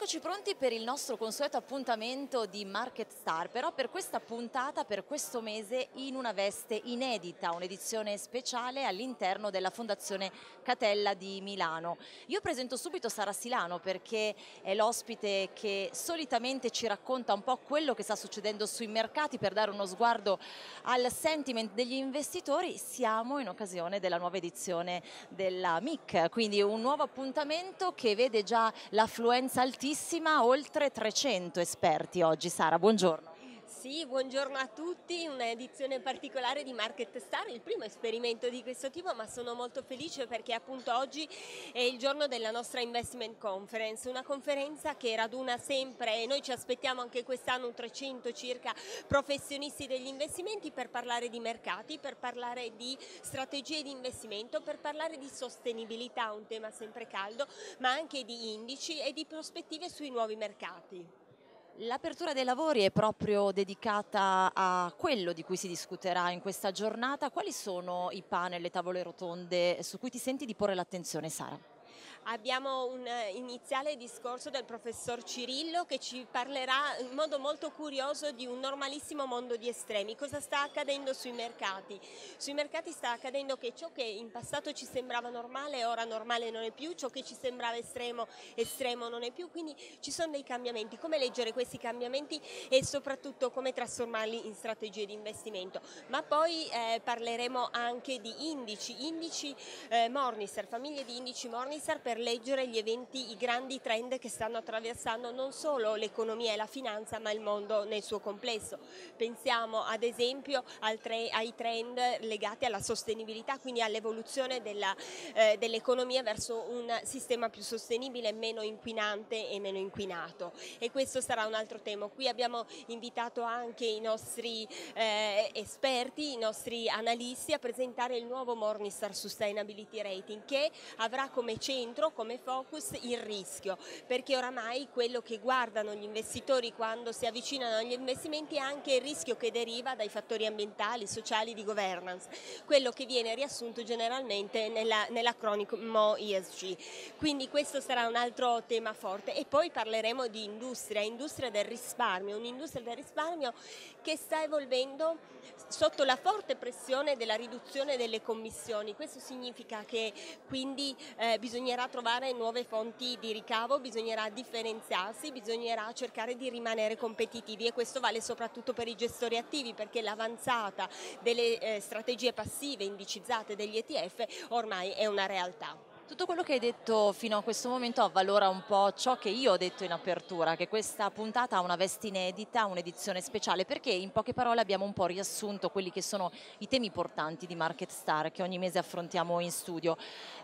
Eccoci pronti per il nostro consueto appuntamento di Market Star, però per questa puntata, per questo mese, in una veste inedita, un'edizione speciale all'interno della Fondazione Catella di Milano. Io presento subito Sara Silano perché è l'ospite che solitamente ci racconta un po' quello che sta succedendo sui mercati per dare uno sguardo al sentiment degli investitori. Siamo in occasione della nuova edizione della MIC, quindi un nuovo appuntamento che vede già l'affluenza altissima, oltre 300 esperti oggi. Sara, buongiorno. Sì, buongiorno a tutti, un'edizione particolare di Market Star, il primo esperimento di questo tipo, ma sono molto felice perché appunto oggi è il giorno della nostra Investment Conference, una conferenza che raduna sempre, e noi ci aspettiamo anche quest'anno 300 circa professionisti degli investimenti per parlare di mercati, per parlare di strategie di investimento, per parlare di sostenibilità, un tema sempre caldo, ma anche di indici e di prospettive sui nuovi mercati. L'apertura dei lavori è proprio dedicata a quello di cui si discuterà in questa giornata. Quali sono i panel, le tavole rotonde su cui ti senti di porre l'attenzione, Sara? Abbiamo un iniziale discorso del professor Cirillo che ci parlerà in modo molto curioso di un normalissimo mondo di estremi. Cosa sta accadendo sui mercati? Sui mercati sta accadendo che ciò che in passato ci sembrava normale, ora normale non è più, ciò che ci sembrava estremo, estremo non è più, quindi ci sono dei cambiamenti. Come leggere questi cambiamenti e soprattutto come trasformarli in strategie di investimento. Ma poi parleremo anche di indici Morningstar, famiglie di indici Morningstar per leggere gli eventi, i grandi trend che stanno attraversando non solo l'economia e la finanza ma il mondo nel suo complesso. Pensiamo ad esempio ai trend legati alla sostenibilità, quindi all'evoluzione dell'economia verso un sistema più sostenibile, meno inquinante e meno inquinato. E questo sarà un altro tema. Qui abbiamo invitato anche i nostri esperti, i nostri analisti a presentare il nuovo Morningstar Sustainability Rating che avrà come centro, come focus il rischio, perché oramai quello che guardano gli investitori quando si avvicinano agli investimenti è anche il rischio che deriva dai fattori ambientali, sociali, di governance, quello che viene riassunto generalmente nell'acronimo ESG. Quindi questo sarà un altro tema forte e poi parleremo di industria del risparmio, un'industria del risparmio che sta evolvendo sotto la forte pressione della riduzione delle commissioni. Questo significa che quindi bisognerà trovare nuove fonti di ricavo, bisognerà differenziarsi, bisognerà cercare di rimanere competitivi e questo vale soprattutto per i gestori attivi perché l'avanzata delle strategie passive indicizzate degli ETF ormai è una realtà. Tutto quello che hai detto fino a questo momento avvalora un po' ciò che io ho detto in apertura, che questa puntata ha una veste inedita, un'edizione speciale, perché in poche parole abbiamo un po' riassunto quelli che sono i temi portanti di Market Star che ogni mese affrontiamo in studio.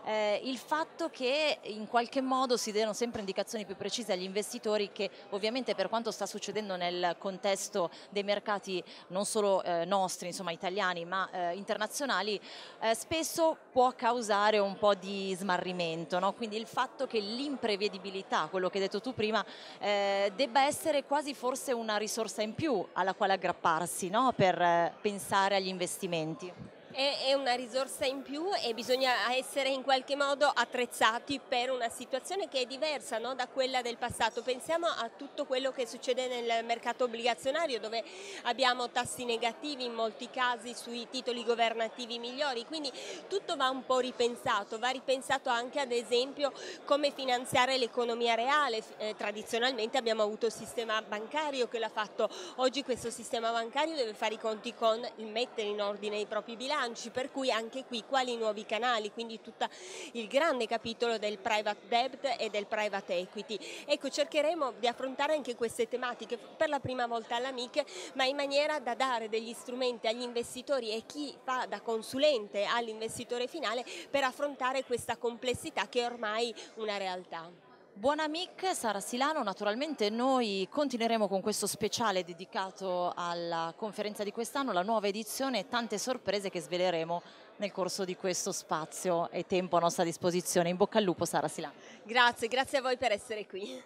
Il fatto che in qualche modo si diano sempre indicazioni più precise agli investitori che ovviamente per quanto sta succedendo nel contesto dei mercati non solo nostri, insomma italiani, ma internazionali, spesso può causare un po' di smarrimento, no? Quindi il fatto che l'imprevedibilità, quello che hai detto tu prima, debba essere quasi forse una risorsa in più alla quale aggrapparsi, no? Per pensare agli investimenti. È una risorsa in più e bisogna essere in qualche modo attrezzati per una situazione che è diversa, no, da quella del passato. Pensiamo a tutto quello che succede nel mercato obbligazionario dove abbiamo tassi negativi in molti casi sui titoli governativi migliori, quindi tutto va un po' ripensato, va ripensato anche ad esempio come finanziare l'economia reale. Tradizionalmente abbiamo avuto il sistema bancario che l'ha fatto, oggi questo sistema bancario deve fare i conti con il mettere in ordine i propri bilanci, per cui anche qui quali nuovi canali, quindi tutto il grande capitolo del private debt e del private equity. Ecco, cercheremo di affrontare anche queste tematiche per la prima volta alla MIC, ma in maniera da dare degli strumenti agli investitori e chi fa da consulente all'investitore finale per affrontare questa complessità che è ormai una realtà. Buon amic, Sara Silano, naturalmente noi continueremo con questo speciale dedicato alla conferenza di quest'anno, la nuova edizione e tante sorprese che sveleremo nel corso di questo spazio e tempo a nostra disposizione. In bocca al lupo, Sara Silano. Grazie, grazie a voi per essere qui.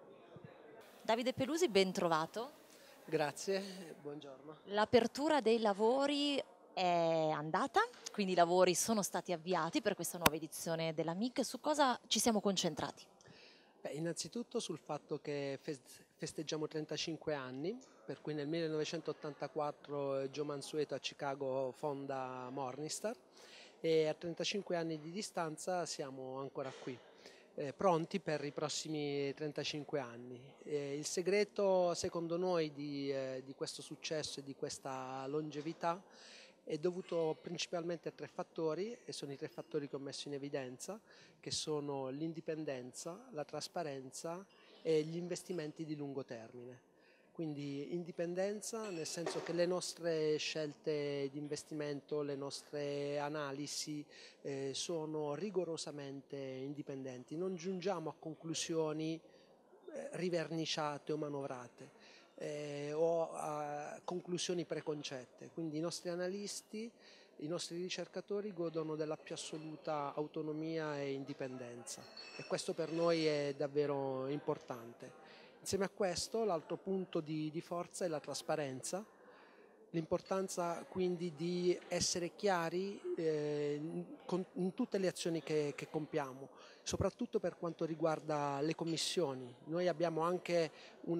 Davide Pelusi, ben trovato. Grazie, buongiorno. L'apertura dei lavori è andata, quindi i lavori sono stati avviati per questa nuova edizione della MIC. Su cosa ci siamo concentrati? Innanzitutto sul fatto che festeggiamo 35 anni, per cui nel 1984 Joe Mansueto a Chicago fonda Morningstar e a 35 anni di distanza siamo ancora qui, pronti per i prossimi 35 anni. Il segreto secondo noi di questo successo e di questa longevità è dovuto principalmente a tre fattori, e sono i tre fattori che ho messo in evidenza, che sono l'indipendenza, la trasparenza e gli investimenti di lungo termine. Quindi indipendenza nel senso che le nostre scelte di investimento, le nostre analisi sono rigorosamente indipendenti, non giungiamo a conclusioni riverniciate o manovrate o a conclusioni preconcette, quindi i nostri analisti, i nostri ricercatori godono della più assoluta autonomia e indipendenza e questo per noi è davvero importante. Insieme a questo l'altro punto di forza è la trasparenza, l'importanza quindi di essere chiari in tutte le azioni che compiamo, soprattutto per quanto riguarda le commissioni. Noi abbiamo anche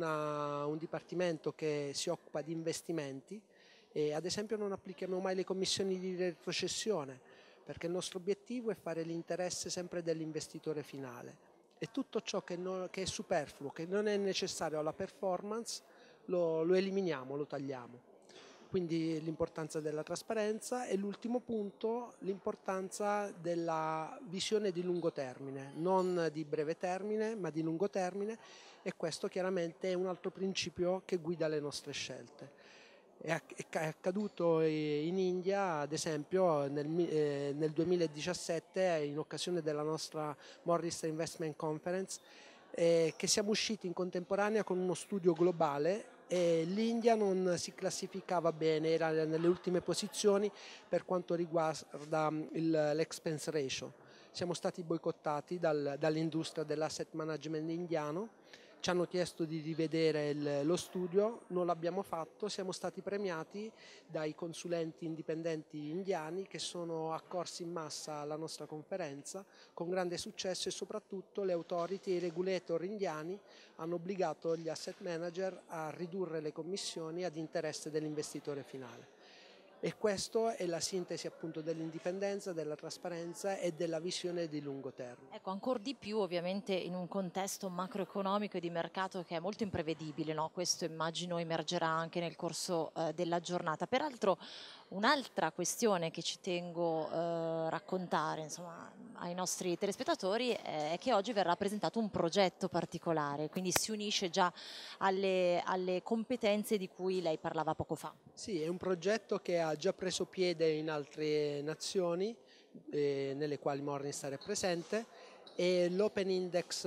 un dipartimento che si occupa di investimenti e ad esempio non applichiamo mai le commissioni di retrocessione perché il nostro obiettivo è fare l'interesse sempre dell'investitore finale e tutto ciò che è superfluo, che non è necessario alla performance, lo eliminiamo, lo tagliamo. Quindi l'importanza della trasparenza e l'ultimo punto, l'importanza della visione di lungo termine, non di breve termine ma di lungo termine e questo chiaramente è un altro principio che guida le nostre scelte. È accaduto in India, ad esempio, nel 2017, in occasione della nostra Morningstar Investment Conference, che siamo usciti in contemporanea con uno studio globale e l'India non si classificava bene, era nelle ultime posizioni per quanto riguarda l'expense ratio. Siamo stati boicottati dall'industria dell'asset management indiano. Ci hanno chiesto di rivedere lo studio, non l'abbiamo fatto, siamo stati premiati dai consulenti indipendenti indiani che sono accorsi in massa alla nostra conferenza con grande successo e soprattutto le authority e i regulator indiani hanno obbligato gli asset manager a ridurre le commissioni ad interesse dell'investitore finale. E questa è la sintesi appunto dell'indipendenza, della trasparenza e della visione di lungo termine. Ecco, ancora di più ovviamente in un contesto macroeconomico e di mercato che è molto imprevedibile, no? Questo immagino emergerà anche nel corso della giornata. Peraltro un'altra questione che ci tengo a raccontare insomma, ai nostri telespettatori è che oggi verrà presentato un progetto particolare, quindi si unisce già alle competenze di cui lei parlava poco fa. Sì, è un progetto che ha già preso piede in altre nazioni nelle quali Morningstar è presente e l'Open Index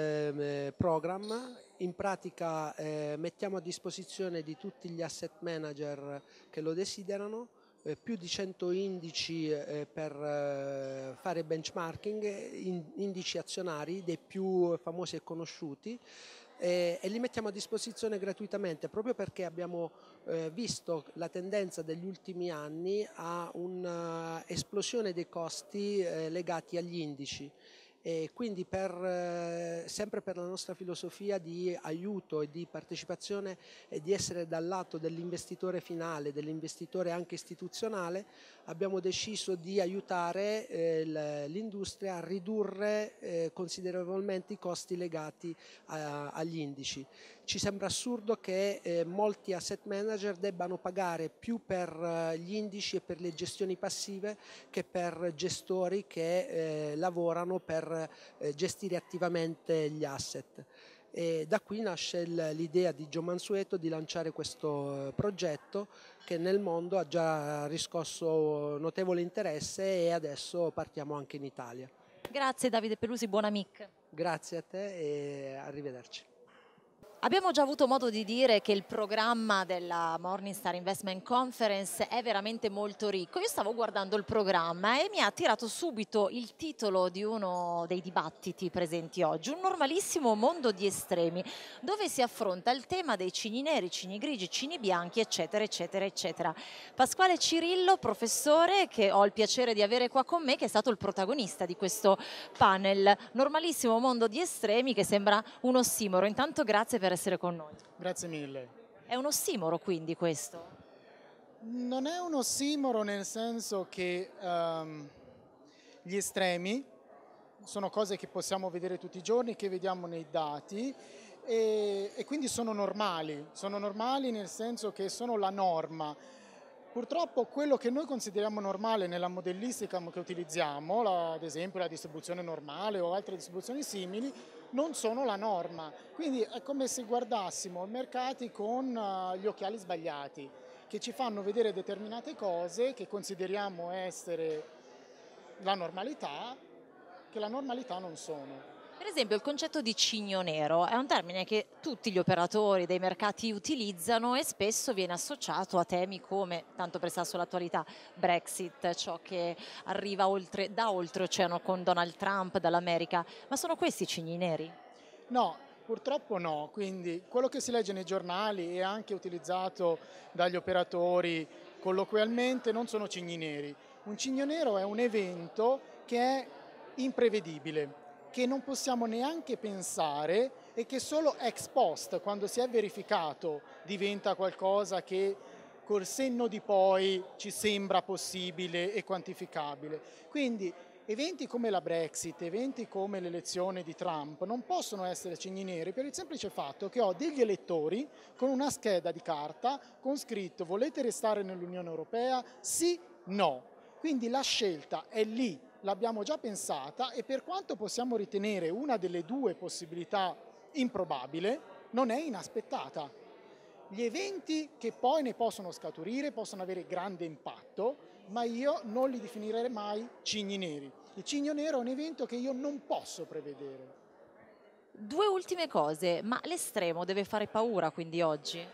Program. In pratica mettiamo a disposizione di tutti gli asset manager che lo desiderano più di 100 indici per fare benchmarking, indici azionari dei più famosi e conosciuti e li mettiamo a disposizione gratuitamente proprio perché abbiamo visto la tendenza degli ultimi anni a un'esplosione dei costi legati agli indici. E quindi sempre per la nostra filosofia di aiuto e di partecipazione e di essere dal lato dell'investitore finale, dell'investitore anche istituzionale, abbiamo deciso di aiutare l'industria a ridurre considerevolmente i costi legati agli indici. Ci sembra assurdo che molti asset manager debbano pagare più per gli indici e per le gestioni passive che per gestori che lavorano per gestire attivamente gli asset. E da qui nasce l'idea di Joe Mansueto di lanciare questo progetto che nel mondo ha già riscosso notevole interesse e adesso partiamo anche in Italia. Grazie Davide Pelusi, buon amic. Grazie a te e arrivederci. Abbiamo già avuto modo di dire che il programma della Morningstar Investment Conference è veramente molto ricco. Io stavo guardando il programma e mi ha attirato subito il titolo di uno dei dibattiti presenti oggi, Un normalissimo mondo di estremi, dove si affronta il tema dei cigni neri, cigni grigi, cigni bianchi, eccetera, eccetera, eccetera. Pasquale Cirillo, professore, che ho il piacere di avere qua con me, che è stato il protagonista di questo panel. Normalissimo mondo di estremi, che sembra un ossimoro. Intanto grazie per essere con noi. Grazie mille. È un ossimoro quindi questo? Non è un ossimoro nel senso che gli estremi sono cose che possiamo vedere tutti i giorni, che vediamo nei dati e quindi sono normali nel senso che sono la norma. Purtroppo quello che noi consideriamo normale nella modellistica che utilizziamo, ad esempio la distribuzione normale o altre distribuzioni simili, non sono la norma. Quindi è come se guardassimo i mercati con gli occhiali sbagliati, che ci fanno vedere determinate cose che consideriamo essere la normalità, che la normalità non sono. Per esempio il concetto di cigno nero è un termine che tutti gli operatori dei mercati utilizzano e spesso viene associato a temi come, tanto per stare sull'attualità, Brexit, ciò che arriva da oltreoceano con Donald Trump dall'America. Ma sono questi i cigni neri? No, purtroppo no, quindi quello che si legge nei giornali e anche utilizzato dagli operatori colloquialmente non sono cigni neri. Un cigno nero è un evento che è imprevedibile, che non possiamo neanche pensare e che solo ex post, quando si è verificato, diventa qualcosa che col senno di poi ci sembra possibile e quantificabile. Quindi eventi come la Brexit, eventi come l'elezione di Trump non possono essere cigni neri per il semplice fatto che ho degli elettori con una scheda di carta con scritto volete restare nell'Unione Europea? Sì, no. Quindi la scelta è lì, l'abbiamo già pensata e per quanto possiamo ritenere una delle due possibilità improbabile, non è inaspettata. Gli eventi che poi ne possono scaturire possono avere grande impatto, ma io non li definirei mai cigni neri. Il cigno nero è un evento che io non posso prevedere. Due ultime cose, ma l'estremo deve fare paura quindi oggi?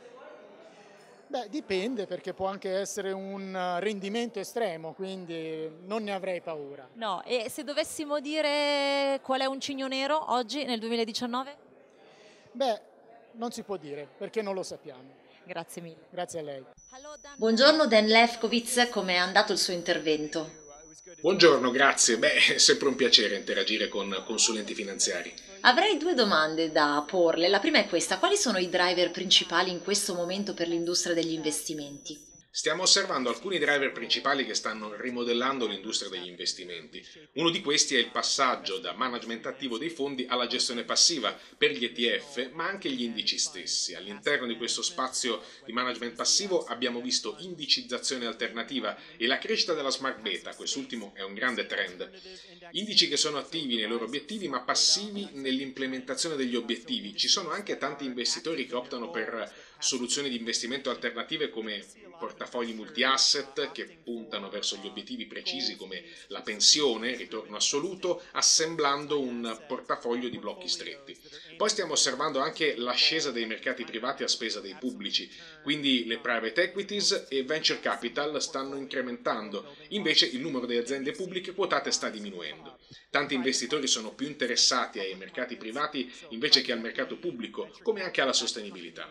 Beh, dipende perché può anche essere un rendimento estremo, quindi non ne avrei paura. No, e se dovessimo dire qual è un cigno nero oggi nel 2019? Beh, non si può dire perché non lo sappiamo. Grazie mille. Grazie a lei. Buongiorno Dan Lefkowitz, come è andato il suo intervento? Buongiorno, grazie. Beh, è sempre un piacere interagire con consulenti finanziari. Avrei due domande da porle. La prima è questa: quali sono i driver principali in questo momento per l'industria degli investimenti? Stiamo osservando alcuni driver principali che stanno rimodellando l'industria degli investimenti. Uno di questi è il passaggio da management attivo dei fondi alla gestione passiva per gli ETF, ma anche gli indici stessi. All'interno di questo spazio di management passivo abbiamo visto indicizzazione alternativa e la crescita della smart beta, quest'ultimo è un grande trend. Indici che sono attivi nei loro obiettivi ma passivi nell'implementazione degli obiettivi. Ci sono anche tanti investitori che optano per soluzioni di investimento alternative come portafogli multi-asset che puntano verso gli obiettivi precisi come la pensione, ritorno assoluto, assemblando un portafoglio di blocchi stretti. Poi stiamo osservando anche l'ascesa dei mercati privati a spesa dei pubblici, quindi le private equities e venture capital stanno incrementando, invece il numero di aziende pubbliche quotate sta diminuendo. Tanti investitori sono più interessati ai mercati privati invece che al mercato pubblico, come anche alla sostenibilità.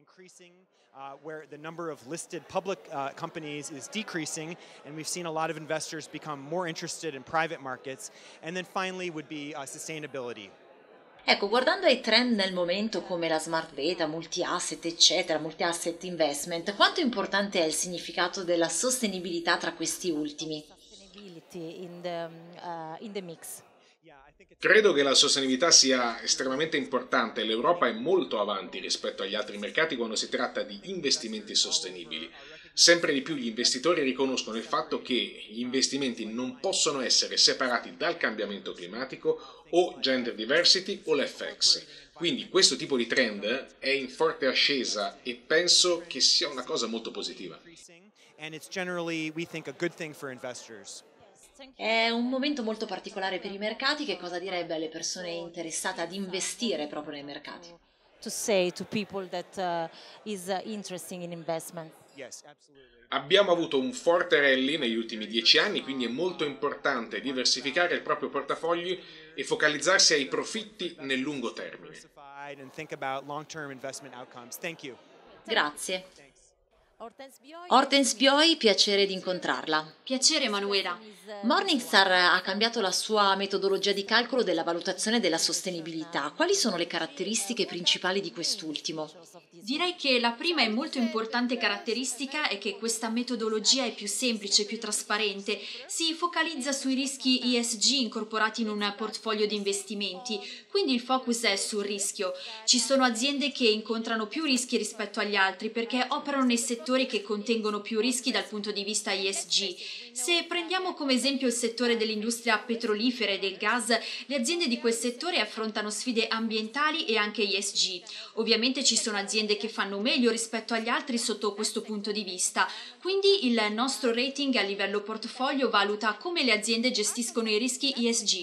Where the number of listed public companies is decreasing, and we've seen a lot of investors become more interested in private markets. And then finally would be sustainability. Ecco, guardando ai trend nel momento come la smart beta, multi-asset, eccetera, multi-asset investment, quanto importante è il significato della sostenibilità tra questi ultimi? In the mix. Credo che la sostenibilità sia estremamente importante e l'Europa è molto avanti rispetto agli altri mercati quando si tratta di investimenti sostenibili. Sempre di più gli investitori riconoscono il fatto che gli investimenti non possono essere separati dal cambiamento climatico o gender diversity o l'FX. Quindi questo tipo di trend è in forte ascesa e penso che sia una cosa molto positiva. And it's generally, we think, a good thing for investors. È un momento molto particolare per i mercati. Che cosa direbbe alle persone interessate ad investire proprio nei mercati? to say to people that is interesting in investment? Yes, absolutely. Abbiamo avuto un forte rally negli ultimi 10 anni, quindi è molto importante diversificare il proprio portafoglio e focalizzarsi ai profitti nel lungo termine. And think about long-term investment outcomes. Thank you. Grazie. Hortense Hortense Bioi, piacere di incontrarla. Piacere Emanuela. Morningstar ha cambiato la sua metodologia di calcolo della valutazione della sostenibilità. Quali sono le caratteristiche principali di quest'ultimo? Direi che la prima e molto importante caratteristica è che questa metodologia è più semplice, più trasparente, si focalizza sui rischi ESG incorporati in un portfolio di investimenti, quindi il focus è sul rischio. Ci sono aziende che incontrano più rischi rispetto agli altri perché operano nei settori che contengono più rischi dal punto di vista ESG. Se prendiamo come esempio il settore dell'industria petrolifera e del gas, le aziende di quel settore affrontano sfide ambientali e anche ESG. Ovviamente ci sono aziende che fanno meglio rispetto agli altri sotto questo punto di vista, quindi il nostro rating a livello portafoglio valuta come le aziende gestiscono i rischi ESG.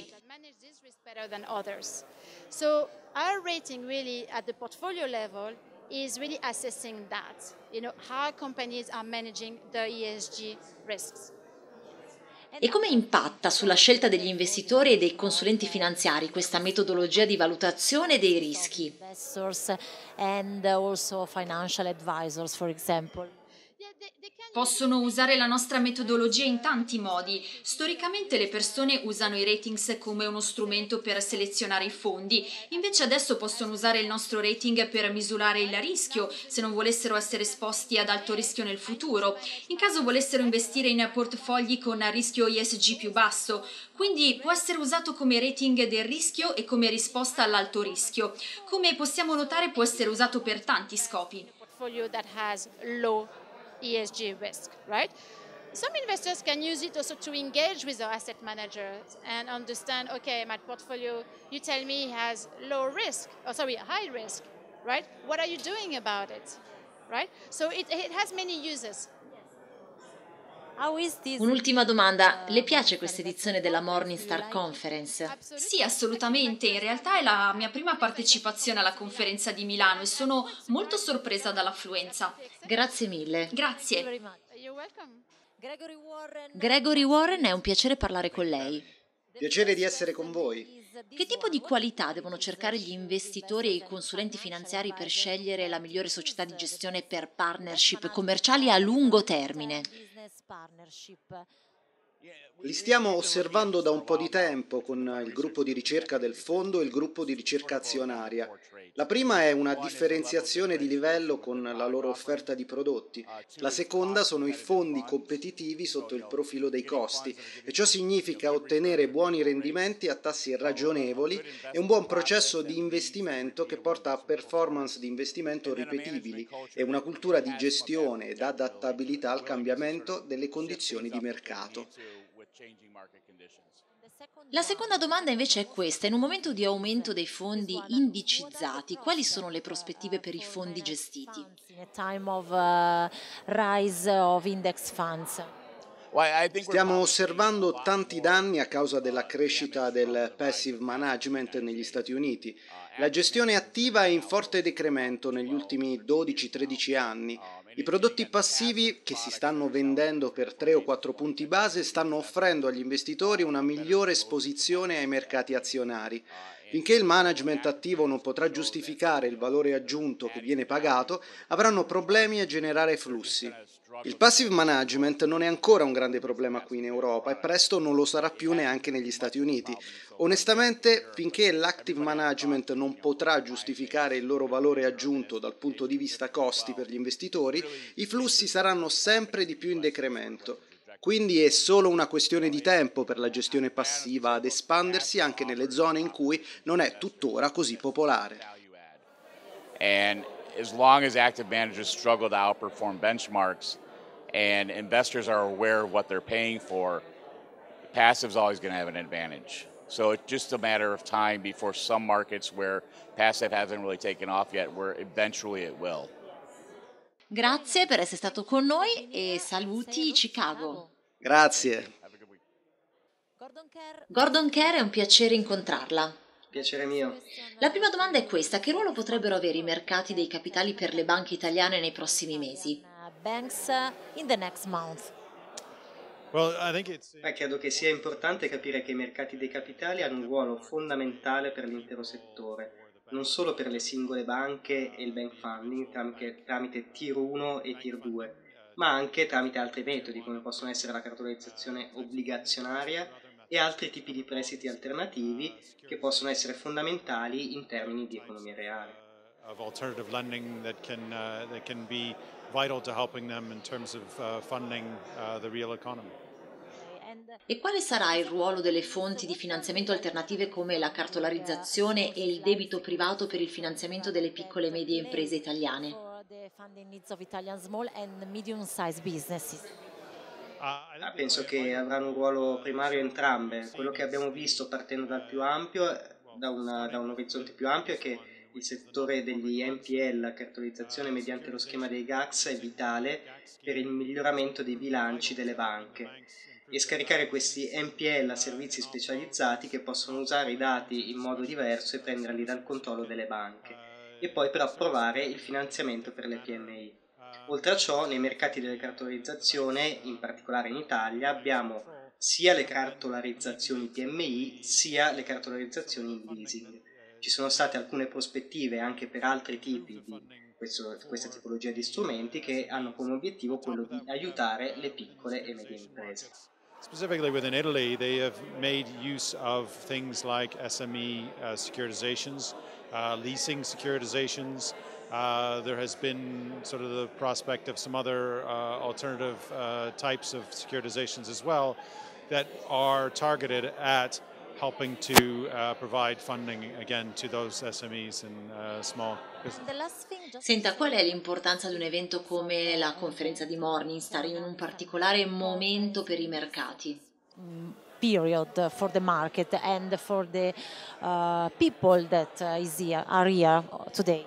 So our rating really at the portfolio level is really assessing that, how companies are managing the ESG risks. E come impatta sulla scelta degli investitori e dei consulenti finanziari questa metodologia di valutazione dei rischi? investors and also financial advisors, for example. Possono usare la nostra metodologia in tanti modi. Storicamente le persone usano i ratings come uno strumento per selezionare i fondi, invece adesso possono usare il nostro rating per misurare il rischio, se non volessero essere esposti ad alto rischio nel futuro, in caso volessero investire in portafogli con rischio ESG più basso. Quindi può essere usato come rating del rischio e come risposta all'alto rischio. Come possiamo notare, può essere usato per tanti scopi. Portfolio that has low ESG risk, right? Some investors can use it also to engage with their asset managers and understand, okay, my portfolio, you tell me has low risk, high risk, right? What are you doing about it, right? So it has many uses. Un'ultima domanda, le piace questa edizione della Morningstar Conference? Sì, assolutamente. In realtà è la mia prima partecipazione alla conferenza di Milano e sono molto sorpresa dall'affluenza. Grazie mille. Grazie. You're welcome. Gregory Warren, è un piacere parlare con lei. Piacere di essere con voi. Che tipo di qualità devono cercare gli investitori e i consulenti finanziari per scegliere la migliore società di gestione per partnership commerciali a lungo termine? Li stiamo osservando da un po' di tempo con il gruppo di ricerca del fondo e il gruppo di ricerca azionaria. La prima è una differenziazione di livello con la loro offerta di prodotti. La seconda sono i fondi competitivi sotto il profilo dei costi e ciò significa ottenere buoni rendimenti a tassi ragionevoli e un buon processo di investimento che porta a performance di investimento ripetibili e una cultura di gestione ed adattabilità al cambiamento delle condizioni di mercato. La seconda domanda invece è questa. In un momento di aumento dei fondi indicizzati, quali sono le prospettive per i fondi gestiti? In a time of rise of index funds. Stiamo osservando tanti danni a causa della crescita del passive management negli Stati Uniti. La gestione attiva è in forte decremento negli ultimi 12-13 anni. I prodotti passivi che si stanno vendendo per 3 o 4 punti base stanno offrendo agli investitori una migliore esposizione ai mercati azionari. Finché il management attivo non potrà giustificare il valore aggiunto che viene pagato, avranno problemi a generare flussi. Il passive management non è ancora un grande problema qui in Europa e presto non lo sarà più neanche negli Stati Uniti. Onestamente, finché l'active management non potrà giustificare il loro valore aggiunto dal punto di vista costi per gli investitori, i flussi saranno sempre di più in decremento. Quindi è solo una questione di tempo per la gestione passiva ad espandersi anche nelle zone in cui non è tuttora così popolare. And as long as active managers struggle to outperform benchmarks and investors are aware of what they're paying for, passive's always going to have an advantage. So it's just a matter of time before some markets where passive hasn't really taken off yet, where eventually it will. Grazie per essere stato con noi e saluti Chicago. Grazie. Gordon Kerr, è un piacere incontrarla. piacere mio. La prima domanda è questa: che ruolo potrebbero avere i mercati dei capitali per le banche italiane nei prossimi mesi? Banks in the next month. Credo che sia importante capire che i mercati dei capitali hanno un ruolo fondamentale per l'intero settore, non solo per le singole banche e il bank funding tramite Tier 1 e Tier 2, ma anche tramite altri metodi come possono essere la cartolarizzazione obbligazionaria e altri tipi di prestiti alternativi che possono essere fondamentali in termini di economia reale. Alternative lending that can be vital to helping them in terms of funding the real economy. E quale sarà il ruolo delle fonti di finanziamento alternative come la cartolarizzazione e il debito privato per il finanziamento delle piccole e medie imprese italiane? Penso che avranno un ruolo primario entrambe. Quello che abbiamo visto partendo dal più ampio, da un orizzonte più ampio, è che il settore degli NPL, la cartolarizzazione mediante lo schema dei GACS, è vitale per il miglioramento dei bilanci delle banche e scaricare questi NPL a servizi specializzati che possono usare i dati in modo diverso e prenderli dal controllo delle banche e poi per approvare il finanziamento per le PMI. Oltre a ciò, nei mercati delle cartolarizzazione, in particolare in Italia, abbiamo sia le cartolarizzazioni PMI sia le cartolarizzazioni in leasing. Ci sono state alcune prospettive anche per altri tipi di questa tipologia di strumenti che hanno come obiettivo quello di aiutare le piccole e medie imprese. Specifically within Italy, they have made use of things like SME securitizations, leasing securitizations. There has been sort of the prospect of some other alternative types of securitizations as well that are targeted at helping to provide funding again to those SMEs and small business. Senta, qual è l'importanza di un evento come la conferenza di Morningstar in un particolare momento per i mercati? Period for the market and for the people that are here today.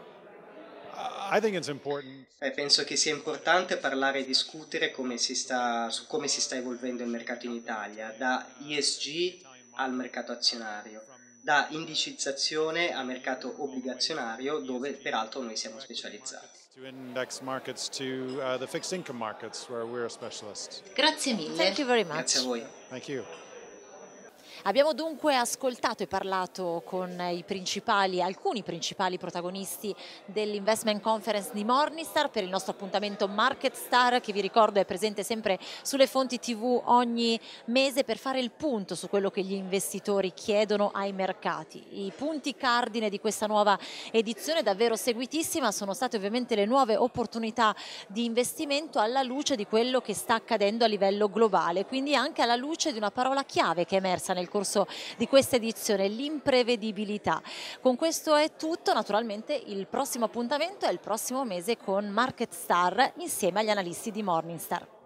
I think it's important. Penso che sia importante parlare e discutere su come si sta evolvendo il mercato in Italia, da ESG al mercato azionario, da indicizzazione a mercato obbligazionario, dove peraltro noi siamo specializzati. To index markets to the fixed income markets where we're a specialist. Grazie mille. Thank you very much. Grazie a voi. Thank you. Abbiamo dunque ascoltato e parlato con alcuni principali protagonisti dell'Investment Conference di Morningstar per il nostro appuntamento Market Star, che vi ricordo è presente sempre sulle fonti TV ogni mese per fare il punto su quello che gli investitori chiedono ai mercati. I punti cardine di questa nuova edizione, davvero seguitissima, sono state ovviamente le nuove opportunità di investimento alla luce di quello che sta accadendo a livello globale, quindi anche alla luce di una parola chiave che è emersa nel corso di questa edizione, l'imprevedibilità. Con questo è tutto, naturalmente il prossimo appuntamento è il prossimo mese con Market Star insieme agli analisti di Morningstar.